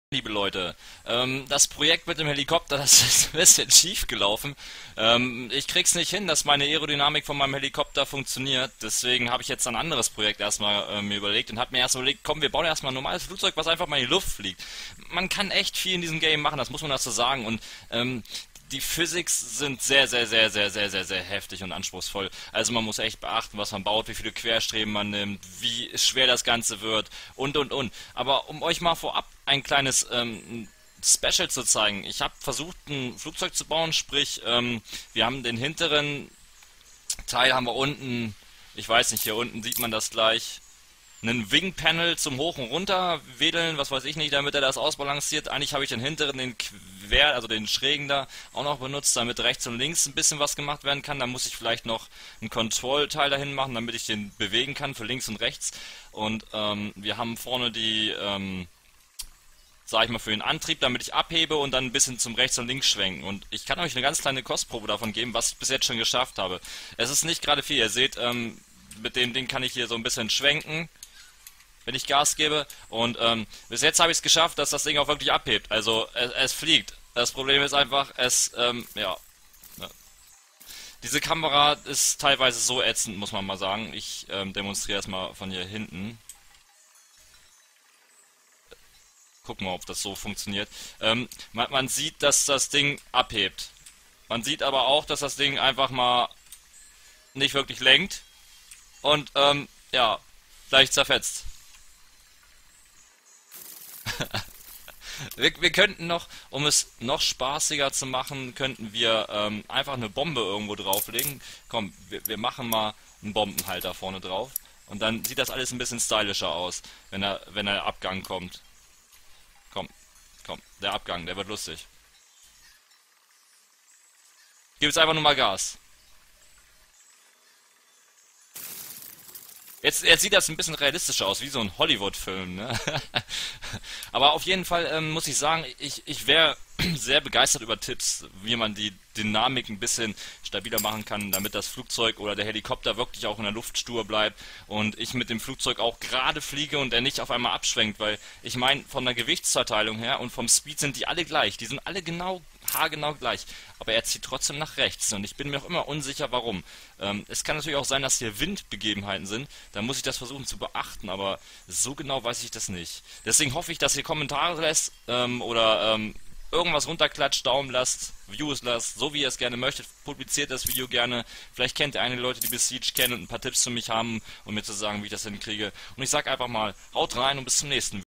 Liebe Leute, das Projekt mit dem Helikopter, das ist ein bisschen schief gelaufen. Ich krieg's nicht hin, dass meine Aerodynamik von meinem Helikopter funktioniert. Deswegen habe ich jetzt ein anderes Projekt erstmal mir überlegt und habe mir erst überlegt, komm, wir bauen erstmal ein normales Flugzeug, was einfach mal in die Luft fliegt. Man kann echt viel in diesem Game machen, das muss man dazu sagen. Und die Physics sind sehr heftig und anspruchsvoll. Also man muss echt beachten, was man baut, wie viele Querstreben man nimmt, wie schwer das Ganze wird und. Aber um euch mal vorab ein kleines Special zu zeigen. Ich habe versucht, ein Flugzeug zu bauen, sprich, wir haben den hinteren Teil haben wir unten, ich weiß nicht, hier unten sieht man das gleich, einen Wing-Panel zum Hoch und Runter wedeln, was weiß ich nicht, damit er das ausbalanciert. Eigentlich habe ich den hinteren, den quer, also den schrägen da auch noch benutzt, damit rechts und links ein bisschen was gemacht werden kann. Dann muss ich vielleicht noch ein Control-Teil dahin machen, damit ich den bewegen kann für links und rechts. Und wir haben vorne die, sag ich mal, für den Antrieb, damit ich abhebe und dann ein bisschen zum rechts und links schwenken. Und ich kann euch eine ganz kleine Kostprobe davon geben, was ich bis jetzt schon geschafft habe. Es ist nicht gerade viel. Ihr seht, mit dem Ding kann ich hier so ein bisschen schwenken, wenn ich Gas gebe. Und bis jetzt habe ich es geschafft, dass das Ding auch wirklich abhebt. Also es fliegt. Das Problem ist einfach, ja. Ne. Diese Kamera ist teilweise so ätzend, muss man mal sagen. Ich demonstriere es mal von hier hinten. Gucken wir, ob das so funktioniert. Man sieht, dass das Ding abhebt. Man sieht aber auch, dass das Ding einfach mal nicht wirklich lenkt. Und ja, leicht zerfetzt. Wir könnten noch, um es noch spaßiger zu machen, könnten wir einfach eine Bombe irgendwo drauflegen. Komm, wir machen mal einen Bombenhalter vorne drauf. Und dann sieht das alles ein bisschen stylischer aus, wenn der Abgang kommt. Komm, komm, der Abgang, der wird lustig. Gib jetzt einfach nur mal Gas. Jetzt sieht das ein bisschen realistischer aus, wie so ein Hollywood-Film, ne? Aber auf jeden Fall muss ich sagen, ich wäre sehr begeistert über Tipps, wie man die Dynamik ein bisschen stabiler machen kann, damit das Flugzeug oder der Helikopter wirklich auch in der Luft stur bleibt und ich mit dem Flugzeug auch gerade fliege und er nicht auf einmal abschwenkt, weil ich meine, von der Gewichtsverteilung her und vom Speed sind die alle gleich, die sind alle genau, haargenau gleich, aber er zieht trotzdem nach rechts und ich bin mir auch immer unsicher, warum. Es kann natürlich auch sein, dass hier Windbegebenheiten sind, da muss ich das versuchen zu beachten, aber so genau weiß ich das nicht. Deswegen hoffe ich, dass ihr Kommentare lässt oder irgendwas runterklatscht, Daumen lasst, Views lasst, so wie ihr es gerne möchtet, publiziert das Video gerne. Vielleicht kennt ihr einige Leute, die Besiege kennen und ein paar Tipps für mich haben, um mir zu sagen, wie ich das hinkriege. Und ich sag einfach mal, haut rein und bis zum nächsten Video.